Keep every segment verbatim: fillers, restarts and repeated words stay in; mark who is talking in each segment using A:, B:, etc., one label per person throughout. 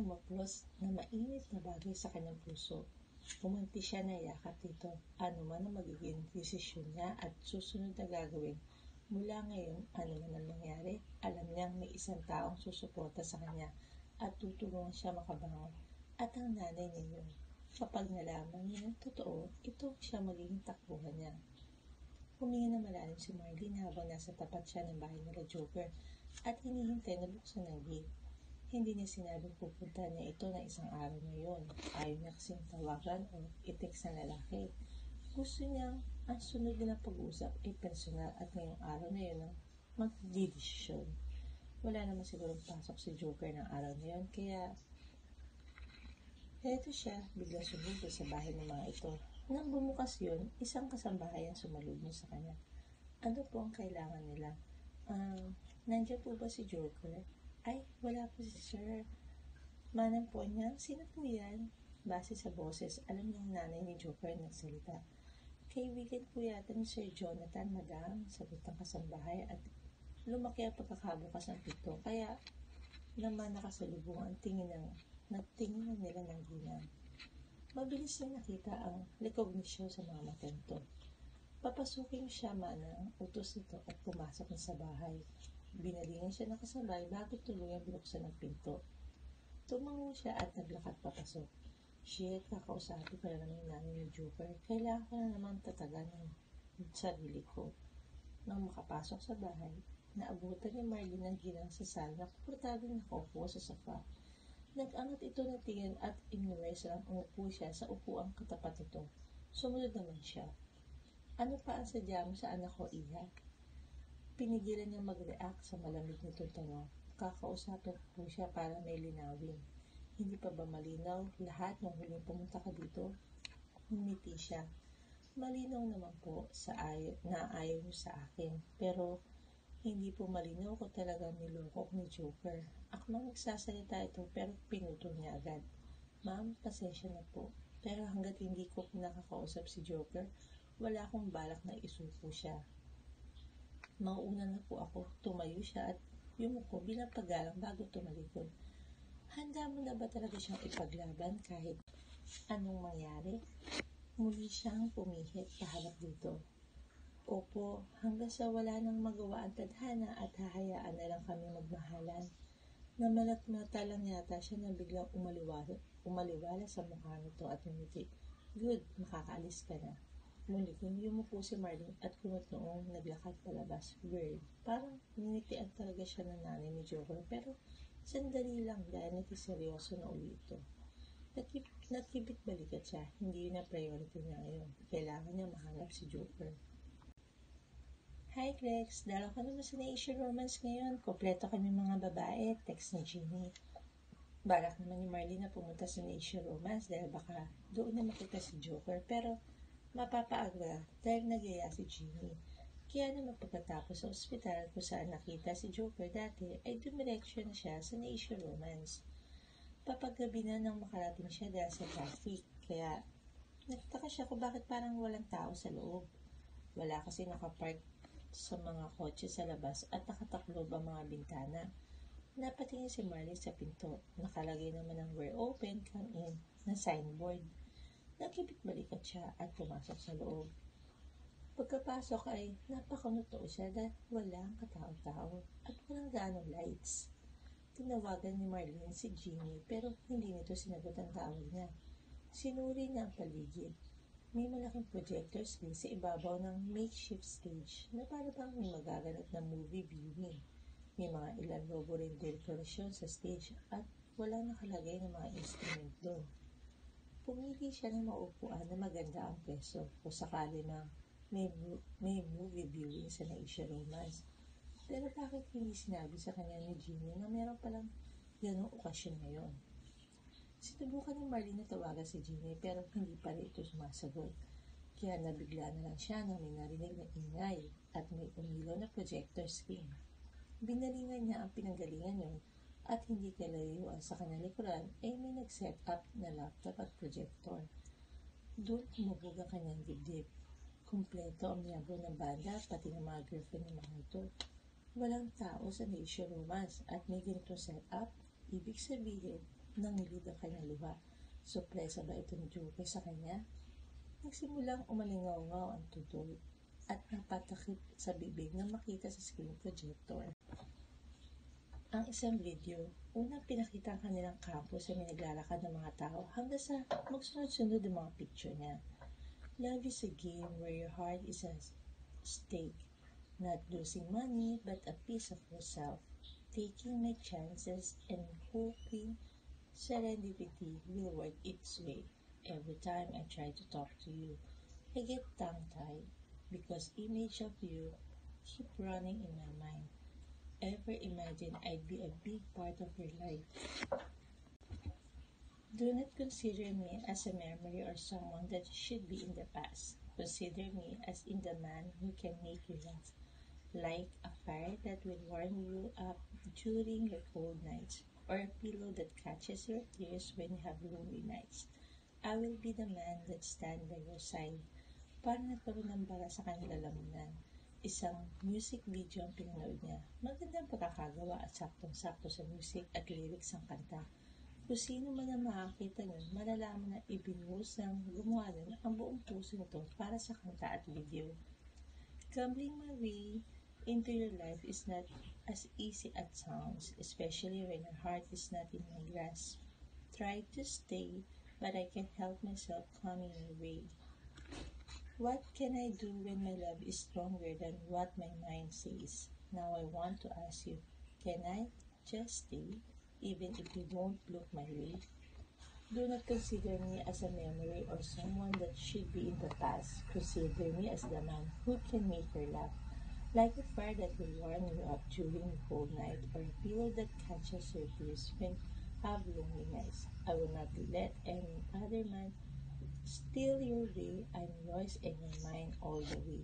A: humaplos na mainit na bagay sa kanyang puso. Pumunti siya na yakap dito. Ano man ang magiging desisyon niya at susunod na gagawin. Mula ngayon, ano man ang mangyari, alam niyang may isang taong susuporta sa kanya at tutulungan siya makabangon. At ang nanay niya yun. Kapag nalaman niya ng totoo, ito siya magiging takbuhan niya. Huminga na malalim si Marlene habang nasa tapat siya ng bahay nila Joker at hinihintay na buksan ng gate. Hindi niya sinabing pupunta niya ito na isang araw ngayon. Ayaw niya kasing tawagan o i-text ng lalaki. Gusto niyang ang sunod nilang pag-uusap ay personal at ngayong araw na yun ang magdidesisyon. Wala naman sigurong pasok si Joker ng araw na yun, kaya eto siya, biglang sumugod sa bahay ng mga ito. Nang bumukas yun, isang kasambahay ang sumalubong sa kanya. Ano po ang kailangan nila? Um, nandiyan po ba si Joker? Ay, wala po si Sir. Manang po niya, sino po yan? Base sa boses, alam niyang nanay ni Joker nagsalita. Kaibigan po yata ni Sir Jonathan, madam, sagot ng kasambahay at lumaki ang pagkakabukas ng pito. Kaya naman nakasalubong ang tingin ng nagtingin nila ng ginang. Mabilis niya nakita ang rekognisyon sa mga mata nito. Papasukin siya manang utos nito at pumasok na sa bahay. Binalingan siya ng kasabay bago tuluyang binuksan ang pinto. Tumango siya at naglakad papasok. Shit, kakausapin ko na naman yung nanay ni Joker. Kailangan ko na naman tatagan ng sarili ko. Nang makapasok sa bahay, naabutan ni Marlene ang ginang sa sala na komportable nakaupo sa sofa. Nag-angat ito ng tingin at inuwes lang umupo siya sa upuang katapat nito. Sumunod naman siya. Ano pa ang sadya mo sa anak ko, Iha? Pinigilan niya mag-react sa malamig nitong tanong. Kakausapin po siya para may linawin. Hindi pa ba malinaw lahat nung huling pumunta ka dito? Humiti siya. Malinaw naman po sa ayaw, na ayaw niyo sa akin. Pero hindi po malinaw kung talagang niloko ni Joker. Ako lang nagsasalita ito pero pinutol niya agad. Ma'am, pasensya na po. Pero hanggat hindi ko nakakausap si Joker, wala akong balak na isuko siya. Mauuna na po ako. Tumayo siya at yumuko bilang paggalang bago tumalikod. Handa mo na ba talaga siyang ipaglaban kahit anong mangyari? Muli siyang pumihit paharap dito. Opo, hanggang sa wala nang magawa ang tadhana at hahayaan na lang kami magmahalan. Namalat-mata lang yata siya na biglang umaliwala, umaliwala sa mukha nito at umiti. Good, makakaalis ka na. Muli kung yumuko si Marlene at kunot noong naglakad palabas. Weird. Parang ninitian talaga siya ng nanay ni Joker pero sandali lang dahil nagsiseryoso na uli ito. Nakibit balikat siya. Hindi yun ang priority niya ngayon. Kailangan niya mahanap si Joker. Hi Grex, dalaw ka naman sa Nation Romance ngayon. Kompleto kami mga babae. Text ni Jeannie. Balak naman ni Marlene na pumunta sa Nation Romance dahil baka doon na makita si Joker pero mapapaaga dahil nagyaya si Jeannie. Kaya naman pagkatapos sa ospital kung saan nakita si Joker dati ay dumireksyon na siya sa Nation Romance. Papaggabi na nang makarating siya dahil sa traffic. Kaya nagtaka siya kung bakit parang walang tao sa loob. Wala kasi nakapark sa mga kotse sa labas at nakataklob ang mga bintana. Napatingin si Marlene sa pinto. Nakalagay naman ang "We're open, come in" na signboard. Nakibit balikat siya at pumasok sa loob. Pagkapasok ay napakunotoo siya dahil walang katao-tao at walang ganong lights. Tinawagan ni Marlene si Jeannie pero hindi nito sinagot ang tawag niya. Sinuri niya ang paligid. May malaking projector screen sa ibabaw ng makeshift stage na para bang may magaganap na movie viewing. May mga ilang lobo rin dekorasyon sa stage at walang nakalagay ng mga instrument doon. Pumili siya ng maupuan na maganda ang peso kung sakali na may, may movie viewing sa Nation Romance. Pero bakit hindi sinabi sa kanya ni Jeannie na meron palang ganong okasyon ngayon? Sinubukan ni Marlene na tawagan si Jeannie pero hindi pa rin ito sumasagot. Kaya nabigla na lang siya nang may narinig na ingay at may umilaw na projector screen. Binalingan niya ang pinanggalingan yun at hindi kalayuan sa kanyang likuran ay may nag-set up na laptop at projector. Doon kumubog ang kanyang dibdib. Kumpleto ang miyembro ng banda pati ng mga girlfriend ng mga ito. Walang tao sa Nation Romance at may ganitong set up. Ibig sabihin, Nangilid ang kanyang luha. Sorpresa ba ito ni Joker sa kanya? Nagsimulang umalingaw-ngaw ang tutol at napatakip sa bibig nang makita sa screen projector ang isang video. Unang pinakita ang kanilang campus sa may naglalakad ng mga tao hanggang sa magsunod-sunod ang mga picture niya. Love is a game where your heart is at stake. Not losing money, but a piece of yourself. Taking my chances and hoping serendipity will work its way. Every time I try to talk to you, I get tongue-tied because image of you keep running in my mind. Ever imagine I'd be a big part of your life? Do not consider me as a memory or someone that should be in the past. Consider me as in the man who can make you laugh, like a fire that will warm you up during your cold nights, or a pillow that catches your tears when you have lonely nights. I will be the man that stand by your side. Parang nagkaroon ng bara sa kanyang lalamunan. Isang music video ang pinanood niya. Magandang pagkakagawa at saktong-sakto sa music at lyrics ng kanta. Kung sino man ang makakita nun, malalaman na ibinuhos ng gumawa nun ang buong puso nito para sa kanta at video. Gambling my way into your life is not as easy as sounds, especially when your heart is not in my grasp. Try to stay, but I can't help myself coming your way. What can I do when my love is stronger than what my mind says? Now I want to ask you, can I just stay, even if you won't look my way? Do not consider me as a memory or someone that should be in the past. Consider me as the man who can make her laugh, like a fire that will warm you up during the cold night, or a pillow that catches your tears when you have lonely nights. I will not let any other man steal your way. I'm yours and your mine all the way.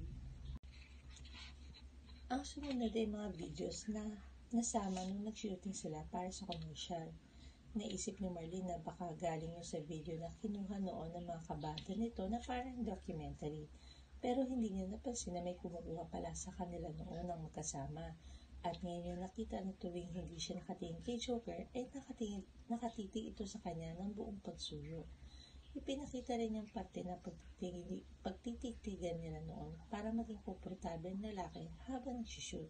A: Ang sumunod ay mga videos na nasama nung nag-shooting sila para sa commercial. Naisip ni Marlene na baka galing yun sa video na kinuha noon ng mga kabata nito na parang documentary. Pero hindi niya napansin na may kumukuha pala sa kanila noon ng magkasama. At ngayon yung nakita na tuwing hindi siya nakatingin kay Joker, ay nakatingin, nakatitig ito sa kanya ng buong pagsuyo. Ipinakita rin yung parte na pagtitigtigan nila noon para maging komportable ng lalaki habang nag-shoot.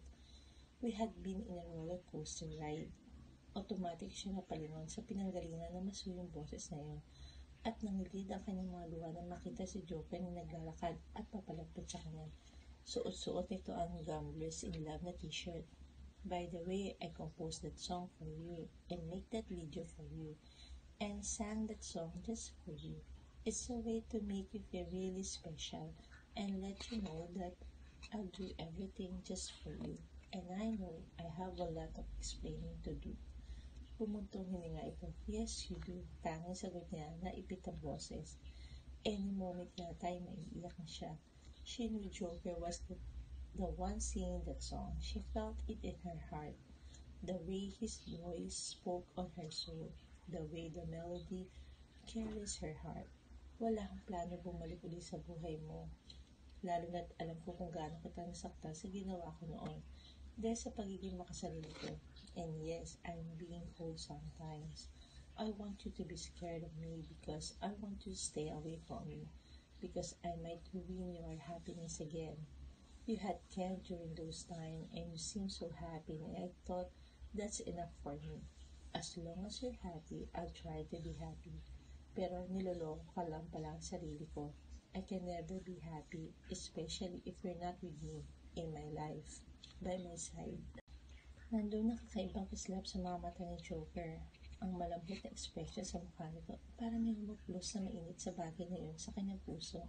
A: We had been in a roller coaster ride. Automatic siya napalingon sa pinanggalingan ng masuyong boses na yun at nangilid ang kanyang mga luha nang makita si Joker na naglalakad at papalapit sa kanya. Suot-suot nito ang Gamblers in Love na t-shirt. By the way, I composed that song for you and make that video for you and sang that song just for you. It's a way to make you feel really special and let you know that I'll do everything just for you. And I know I have a lot of explaining to do. Pumuntong hininga ito. Yes, you do. Tanging sagot niya na ipit ang boses. Any moment yata ay maiiyak na siya. She knew Joker was the, the one singing that song. She felt it in her heart. The way his voice spoke on her soul. The way the melody carries her heart. Wala akong plano bumalik ulit sa buhay mo. Lalo na't alam ko kung gaano kita nasaktan sa ginawa ko noon. Dahil sa pagiging makasarili ko. And yes, I'm being cold sometimes. I want you to be scared of me because I want you to stay away from me. Because I might ruin your happiness again. You had Ken during those times and you seemed so happy and I thought that's enough for me. As long as you're happy, I'll try to be happy. Pero niloloko ka lang pala ang sarili ko. I can never be happy, especially if you're not with me in my life, by my side. Nandun ang kakaibang kislap sa mga mata ni Joker. Ang malambot na ekspresyon sa mukha nito, parang may humuplos na mainit sa bagay na yun sa kanyang puso.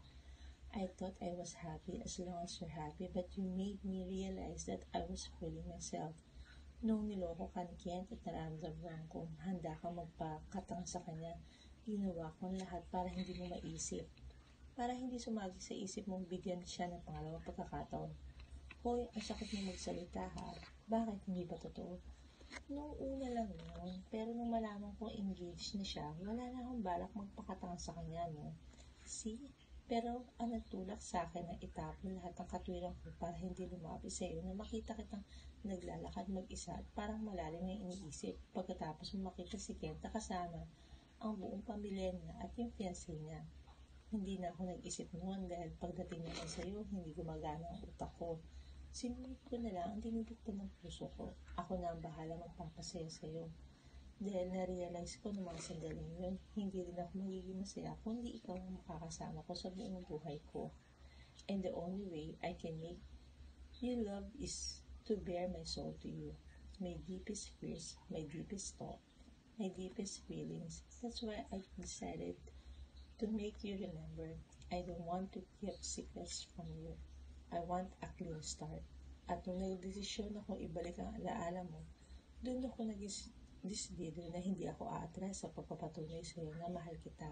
A: I thought I was happy as long as you're happy, but you made me realize that I was fooling myself. Nung niloko ka ni Kent at nararamdaman kong handa kang magpakatanga sa kanya, ginawa ko ang lahat para hindi mo maisip. Para hindi sumagi sa isip mong bigyan siya ng pangalawang pagkakataon. Hoy, ang sakit mo magsalita ha. Bakit hindi ba totoo? Nung una lang yun, pero nung malaman kong engaged na siya, wala na akong balak magpakatanga sa kanya, no? See? Pero ang nagtulak sa akin na itapon lahat ng katwiran ko para hindi lumapit sa iyo na makita kitang naglalakad mag-isa at parang malalim na iniisip pagkatapos mo makita si Kenta kasama ang buong pamilya niya at yung fiancé niya. Hindi na ako nag-isip noon dahil pagdating naman sa iyo, hindi gumagana ang utak ko. Sinunod ko na lang ang dinidikta ng puso ko. Ako na ang bahala magpapasaya sa iyo. Dahil na-realize ko ng mga sandaling yun, hindi rin ako magiging masaya kundi ikaw ang makakasama ko sa buong buhay ko. And the only way I can make you love is to bear my soul to you. My deepest fears, my deepest thought, my deepest feelings. That's why I decided to make you remember. I don't want to keep secrets from you. I want a clean start. At nung nagdesisyon ako ibalik ang alaala mo, doon ako nag-is decidido na hindi ako aatras sa pagpapatunay sa iyo na mahal kita.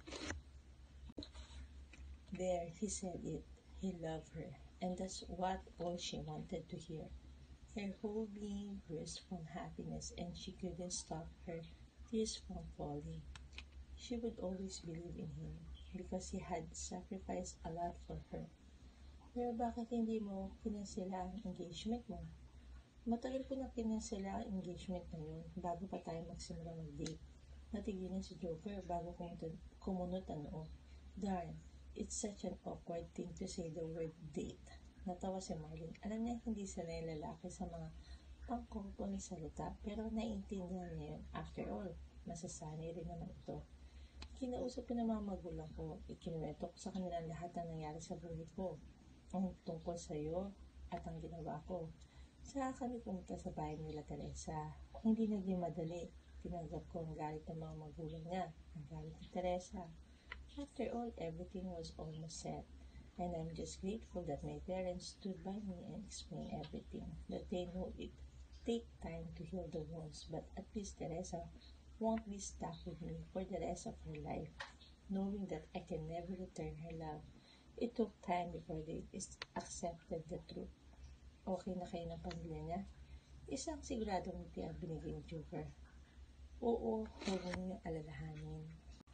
A: There, he said it. He loved her. And that's what all she wanted to hear. Her whole being burst from happiness and she couldn't stop her tears from falling. She would always believe in him because he had sacrificed a lot for her. Pero bakit hindi mo kinansela ang engagement mo? Matagal ko na kinansela ang engagement na yun bago pa tayo magsimula mag-date. Natigilan si Joker bago kumunot ang noo. Darn, it's such an awkward thing to say the word date. Natawa si Marlene. Alam niya hindi sanay lalaki sa mga pangkopo ni salita pero naiintindihan niya yun. After all, masasanay rin naman ito. Kinausap ko ng mga magulang ko. Ikinuwento ko sa kanilang lahat ng nangyari sa buhay ko. Ang tungkol sa iyo at ang ginawa ko. Saka kami pumunta sa bahay nila Teresa. Hindi naging madali. Tinanggap ko ang galit ng mga magulang niya. Ang galit ni Teresa. After all, everything was almost set. And I'm just grateful that my parents stood by me and explained everything. That they know it take time to heal the wounds. But at least Teresa won't be stuck with me for the rest of her life. Knowing that I can never return her love. It took time before they accepted the truth. Okay na kayo ng pamilya niya? Isang siguradong ngiti ang binigay ni Joker. Oo, huwag mo niyong alalahanin.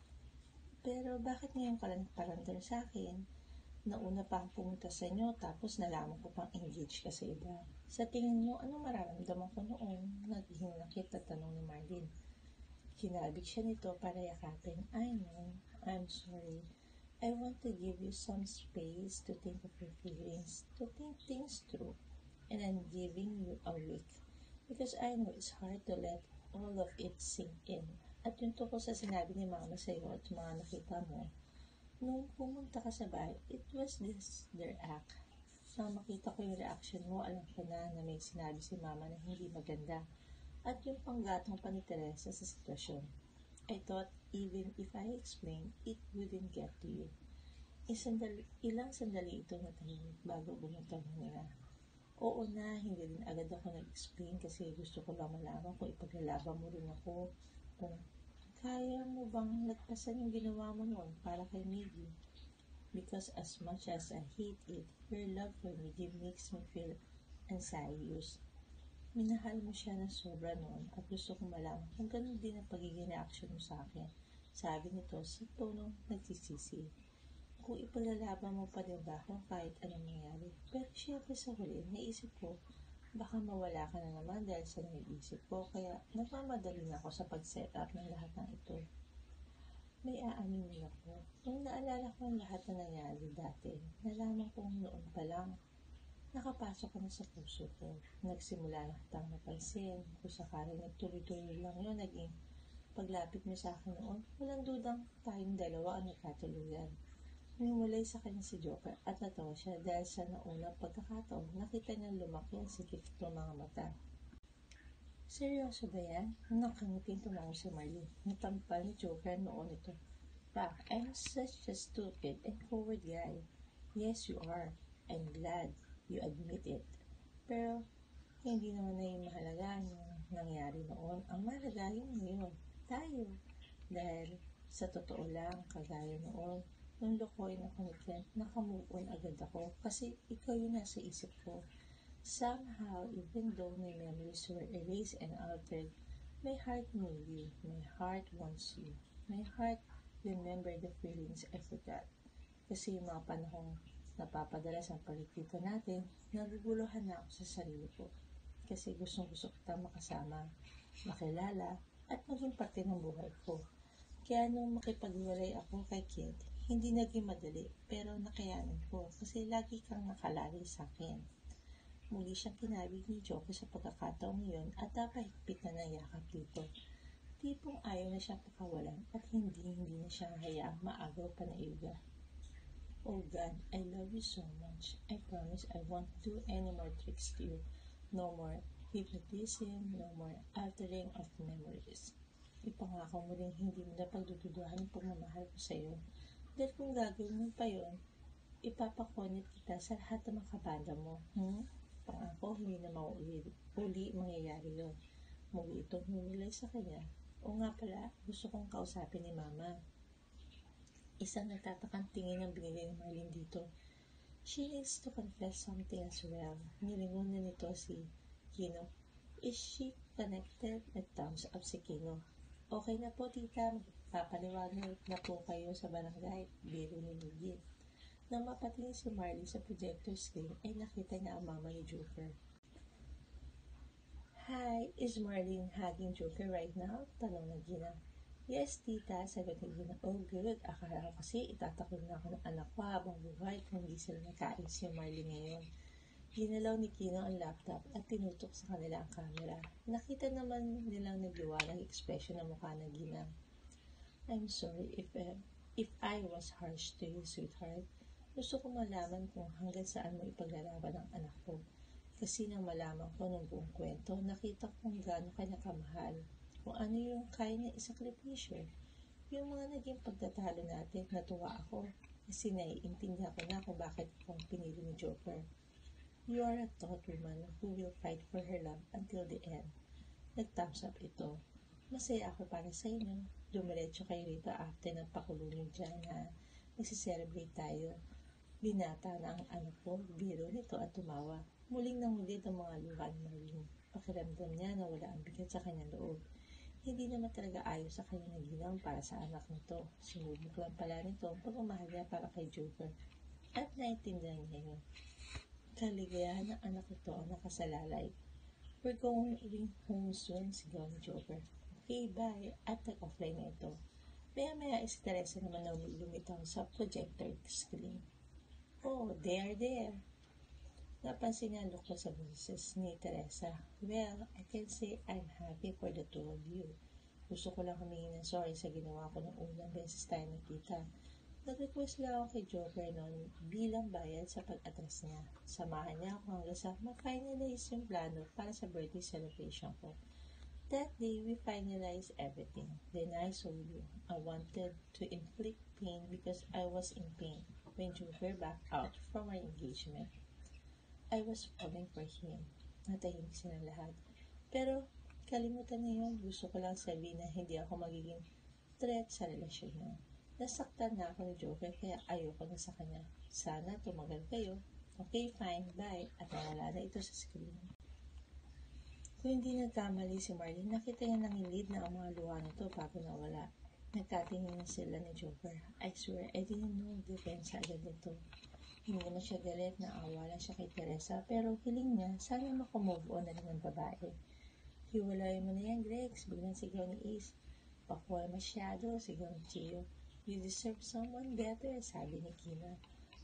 A: Pero bakit ngayon ka lang parandar sa akin? Nauna pa akong pumunta sa inyo tapos nalaman ko pang engage ka sa iba. Sa tingin mo, anong mararamdaman ko noon? Naghihinakit at tanong ni Marlene. Kinabig siya nito para yakapin. I know, I'm sorry. I want to give you some space to think of your feelings, to think things through. And I'm giving you a week because I know it's hard to let all of it sink in. At yung tungkol sa sinabi ni Mama sa iyo at mga nakita mo, nung pumunta ka sa bahay, it was this their act. Nang makita ko yung reaction mo, alam ko na na may sinabi si Mama na hindi maganda at yung panggatong pa ni Teresa sa sitwasyon. I thought even if I explained, it wouldn't get to you. Isandali, ilang sandali ito na tahimik bago bumutang niya. Oo na, hindi rin agad ako nag-explain kasi gusto ko lang malaman kung ipaglalaban mo rin ako. Kung kaya mo bang lagpasan yung ginawa mo noon para kay Miggy? Because as much as I hate it, your love for Miggy makes me feel anxious. Minahal mo siya ng sobra noon at gusto ko malaman kung ganun din ang pagiging reaction mo sa akin. Sabi nito sa tonong nagsisisi. Kung ipaglalaban mo pa din ba ako kahit anong nangyari. Pero syempre sa huli, naisip ko, baka mawala ka na naman dahil sa naiisip ko, kaya nagmamadali na ako sa pag-set up ng lahat ng ito. May aaminin ako. Nung naalala ko ang lahat na nangyari dati, nalaman kong noon pa lang, nakapasok ka na sa puso ko. Nagsimula na kitang napansin. Kung sakaling nagtuloy-tuloy lang yun, naging paglapit mo sa akin noon, walang dudang tayong dalawa ang nagkatuluyan. Humulay sa kanya si Joker at natawa siya dahil sa naunang pagkakataon nakita niya lumaki ang sikip ng mga mata. Seryoso ba yan? Nakangiting tumango si Marlene. Natampal ni Joker noon ito. Pa, I'm such a stupid and forward guy. Yes, you are. I'm glad you admit it. Pero hindi naman na yung mahalaga yung nangyari noon. Ang mahalaga yung ngayon. Tayo. Dahil sa totoo lang, kagaya noon, nung lokohin ako ni Clint, nakamove on agad ako kasi ikaw yung nasa isip ko. Somehow, even though my memories were erased and altered, my heart knew you. My heart wants you. My heart remembered the feelings I forgot. Kasi yung mga panahong napapadalas ang pagkikita natin, naguguluhan na ako sa sarili ko. Kasi gustong gusto kita makasama, makilala, at maging parte ng buhay ko. Kaya nung makipaghiwalay ako kay Kid, hindi naging madali, pero nakayanan ko kasi lagi kang nakalari sa akin. Muli siyang kinabig ni Joker sa pagkakataong yun at napahigpit na ng yakap dito. Tipong ayaw na siyang pakawalan at hindi hindi na siya hayaang maagaw pa na iuga. Oh God, I love you so much. I promise I won't do any more tricks to you. No more hypnotism, no more altering of memories. Ipangako mo rin hindi mo na pagdududahan ang pagmamahal ko sa iyo. Dahil kung gagawin mo pa yun, ipapakonit kita sa lahat ng mga kabanda mo. Hmm? Pangako, hindi na mauuli uli mangyayari yun. Muli itong humilay sa kanya. O nga pala, gusto kong kausapin ni Mama. Isang nagtatakang tingin ang binigay ni Marlene dito. She needs to confess something as well. Nilingon na nito si Kino. Is she connected? Nag-thumbs up si Kino. Okay na po, tita. Papaliwanag na po kayo sa barangay. Biro ni Lugit. Nang mapatingin si Marley sa projector screen, ay nakita niya ang mama ni Joker. Hi, is Marlene hugging Joker right now? Tanong na Gina. Yes, tita, sagot ni Gina. Oh, good. Akala ko kasi itatakil na ako ng anak ko habang buhay kung hindi sila nagkaayos si Marlene ngayon. Ginalaw ni Kino ang laptop at tinutok sa kanila ang camera. Nakita naman nilang nagliwanag ekspresyon ng mukha ng Gina. I'm sorry if, uh, if I was harsh to you, sweetheart. Gusto ko malaman kung hanggang saan mo ipaglalaban ang anak ko. Kasi nang malaman ko ng buong kwento, nakita ko kung gaano kanya kamahal. Kung ano yung kaya niya isakripisyo. Yung mga naging pagtatalo natin, natuwa ako. Kasi naiintindihan ko na kung bakit kong pinili ni Joker. You are a taught woman who will fight for her love until the end. Nag-thumbs up ito. Masaya ako para sa inyo. Dumiretso kayo rito after ng pakulungan dyan na nagsiselebrate tayo. Binata na ang anak ko, biro nito at tumawa. Muling nangulit ang mga luha ni Marlene. Pakiramdam niya na wala ang bigat sa kanyang loob. Hindi naman talaga ayos sa kanyang naginang para sa anak nito. Sinubok lang pala nito ang pagmamahal niya para kay Joker. At naintindihan niya yun. Kaligayahan ng anak nito ang nakasalalay. We're going home soon, sigaw ni Joker. Okay, bye. At nag-offline na ito. Maya-maya si Teresa naman na lumitaw sa projector screen. Oh, there, there. Napansin niya ang lukto sa boses ni Teresa. Well, I can say I'm happy for the two of you. Gusto ko lang humingi ng sorry sa ginawa ko ng unang beses tayo nakita. Nag-request lang ako kay Joker noon bilang bayad sa pag-atras niya. Samahan niya ako hanggang sa ma-finalize yung plano para sa birthday celebration ko. That day, we finalized everything. Then I told you, I wanted to inflict pain because I was in pain when Joker backed out from our engagement. I was falling for him. Natahimik sila lahat. Pero, kalimutan niyo yun. Gusto ko lang sabihin na hindi ako magiging threat sa relasyon niyo. Nasaktan na ako ni Joker kaya ayoko na sa kanya. Sana tumagal kayo. Okay, fine, bye. At nawala na ito sa screen. Kung hindi nagkamali si Marlene, nakita niya nangilid na ang mga luha nito bago nawala. Nagkatingin na sila ni Joker. I swear, I didn't know depensa agad nito. Hindi naman siya galit na awa lang siya kay Teresa, pero hiling niya, sana makumove on na rin ang babae. Hiwalay mo na yan, Grex. Biglang sigaw ni Ace. Pakuha masyado, sigaw ni Gio. You deserve someone better, sabi ni Kina.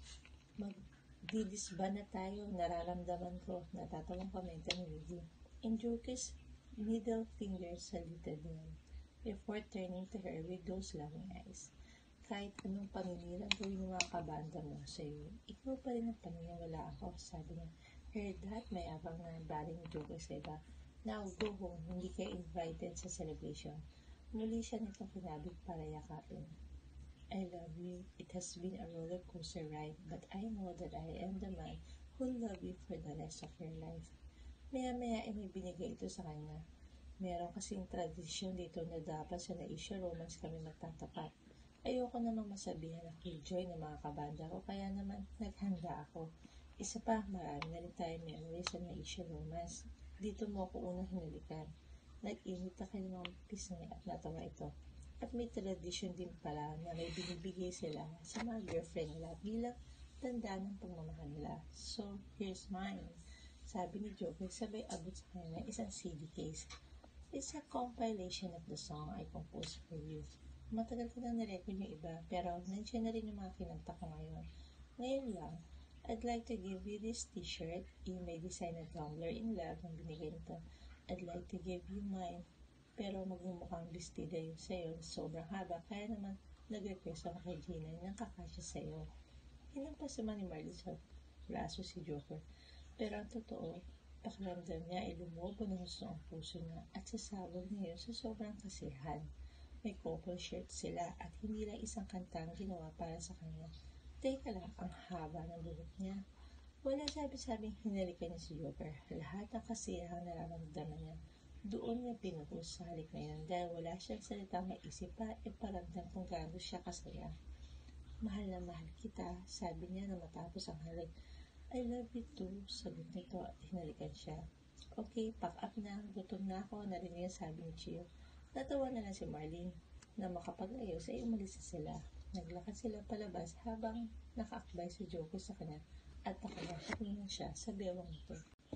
A: Mag-didisband na tayo, nararamdaman ko, natatawang komento ni Lizzie. And Joker's middle finger saluted him before turning to her with those loving eyes. Kahit anong paninirang gawin ng mga kabanda mo sa iyo, ikaw pa rin ang paniniwala ako, sabi niya. Heard that, may abang na bali ni Joker sa iba. Now go home, hindi kayo invited sa celebration. Muli siya nitong kinabig para yakapin. I love you. It has been a roller coaster ride, but I know that I am the man who will love you for the rest of your life. Maya-maya ay may binigay ito sa kanya. Meron kasing tradisyon dito na dapat sa na-issue romance kami magtatapat. Ayoko namang masabihan na killjoy ng mga kabanda ko, kaya naman naghanda ako. Isa pa, marami na rin tayo memories sa na-issue romance. Dito mo ako unang hinalikan. Nag-init na kayo ng pisngi at natawa ito. At may tradisyon din pala na may binibigay sila sa mga girlfriend nila bilang tanda ng pagmamahal nila. So, here's mine. Sabi ni Joker, sabay abot sa kanya isang C D case. It's a compilation of the song I composed for you. Matagal ko nang nirecord yung iba, pero nandiyan na rin yung mga kinanta ko ngayon. Ngayon lang, I'd like to give you this t-shirt. Yung may design na tumbler in love ang binigay nito. I'd like to give you mine. Pero magmumukhang bestida yun sa'yo. Sobrang haba, kaya naman nag-request ako kay Gina ng kakasya sa'yo. Hinampas naman ni Marley sa braso si Joker. Pero ang totoo, pakiramdam niya ay lumobo ng gusto ang puso niya at sasabog niya yun sa sobrang kasiyahan. May couple shirt sila at hindi lang isang kantang ginawa para sa kanya. Teka lang, ang haba ng buhok niya. Wala sabi-sabing hinalikan niya si Joker. Lahat ng kasiyahang nararamdaman niya. Doon niya pinuhos sa halik na yun dahil wala siyang salitang maisip pa e paramdam kung gaano siya kasaya. Mahal na mahal kita, sabi niya na matapos ang halik. I love you too, sagot nito at hinalikan siya. Okay, pack up na, gutom na ako, narinig niya sabi ni Chio. Natawa na lang si Marlene na makapag-ayos ay umalis na sila. Naglakad sila palabas habang nakaakbay si Joker sa kanya at nakalaking siya sa bewang nito.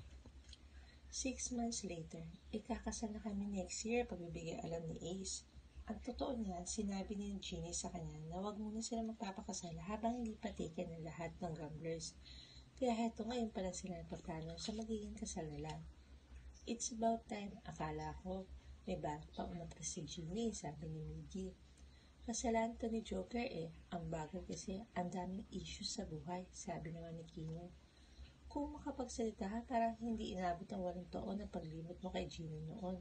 A: Six months later, ikakasal na kami next year pagbibigay alam ni Ace. Ang totoo niya, sinabi ni Ginny sa kanya na wag muna sila magpapakasal habang hindi patikin ng lahat ng gamblers. Kaya heto ngayon pa lang sila nagpaplano sa magiging kasal nila. It's about time, akala ko. May bago pa umatras si Ginny, sabi ni Miggy. Kasalanan to ni Joker eh. Ang bagay kasi, ang daming issues sa buhay, sabi naman ni Kino. Kung makapagsalita ka, parang hindi inabot ang walong taon na paglimot mo kay Ginny noon.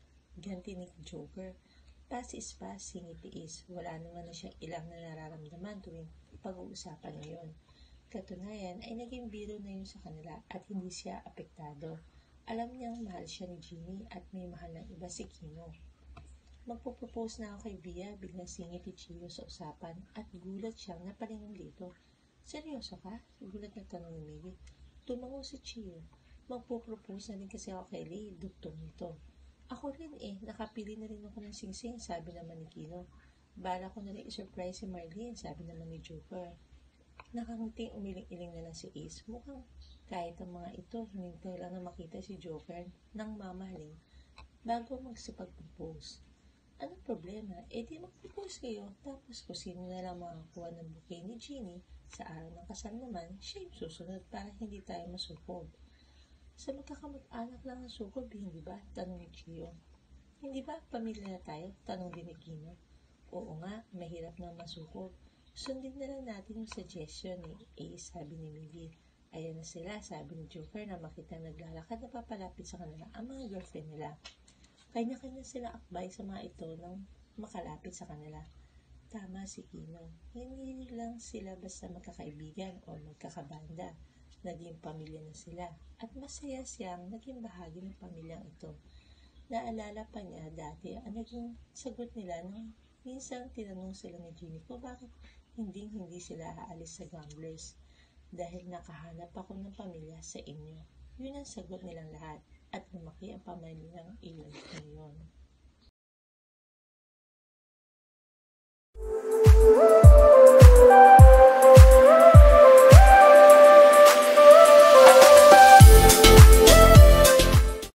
A: Ganti ni Joker. Pass is pass, singitiis. Wala naman na siyang ilang na nararamdaman tuwing pag-uusapan ngayon. Katunayan ay naging biro na yun sa kanila at hindi siya apektado. Alam niyang mahal siya ni Ginny at may mahal ng iba si Kino. Magpo-propose na ako kay Bia, biglang singit ni Chio sa usapan at gulat siyang napalingon dito. Seryoso ka? Gulat ng tanong ni Miggy. Tumango si Chio. Magpo-propose na rin kasi ako kay Lee, duktong nito. Ako rin eh, nakapili na rin ako ng singsing, sabi naman ni Kino. Bala ko na rin i-surprise si Marlene, sabi naman ni Joker. Nakangiting umiling-iling na lang si Ace. Mukhang kahit ang mga ito, hinintay lang na makita si Joker ng mamahaling bago magsipag-propose. Anong problema? E di mag-propose kayo. Tapos kung sino na lang makakuha ng bouquet ni Ginny sa araw ng kasal naman, siya yung susunod para hindi tayo masukob. Sa magkakamag-anak lang ang sukob, hindi ba? Tanong ni Chio. Hindi ba pamilya na tayo? Tanong din ni Kino. Oo nga, mahirap na masukob. Sundin na lang natin yung suggestion ni Ace, sabi ni Miggy. Ayan na sila, sabi ni Joker na makita naglalakad na papalapit sa kanila ang mga girlfriend nila. Kanya-kanya sila akbay sa mga ito nang makalapit sa kanila. Tama si Kino. Hindi lang sila basta magkakaibigan o magkakabanda. Naging pamilya na sila at masaya siyang naging bahagi ng pamilyang ito. Naalala pa niya dati ang naging sagot nila nung minsan tinanong sila ni Ginny ko bakit hindi hindi sila aalis sa gamblers. Dahil nakahanap ako ng pamilya sa inyo. Yun ang sagot nilang lahat at lumaki ang pamilyang iyon ngayon.